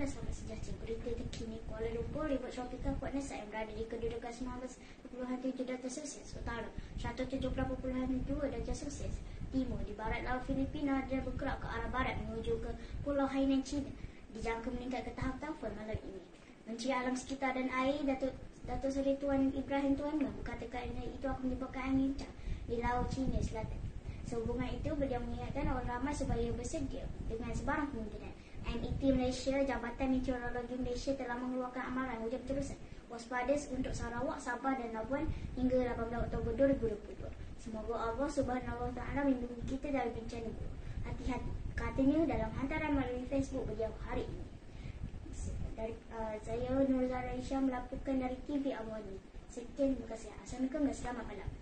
dan selamat sejahtera. Berita terkini Kuala Lumpur, ribut tropika kuat Nesa yang berada di kedudukan 19.7 darjah Celsius utara, 170.2 darjah Celsius timur di barat laut Filipina dan bergerak ke arah barat menuju ke Pulau Hainan, China, dijangka meningkat ke tahap taufan malam ini. Menteri Alam Sekitar dan Air Datuk Seri Tuan Ibrahim Tuan Ngah berkatakan itu akan menyebabkan angin kencang di Laut Cina Selatan. Sehubungan itu, beliau mengingatkan orang ramai supaya bersedia dengan sebarang kemungkinan. MIT Malaysia, Jabatan Meteorologi Malaysia telah mengeluarkan amaran hujan berterusan waspada untuk Sarawak, Sabah dan Labuan hingga 18 Oktober 2022. Semoga Allah Subhanahu Wa Taala melindungi kita dari bencana buruk. Hati-hati, katanya dalam hantaran melalui Facebook beliau hari ini. Saya Nur Zahra Isya melaporkan dari TV Awani. Sekian, terima kasih. Assalamualaikum dan selamat malam.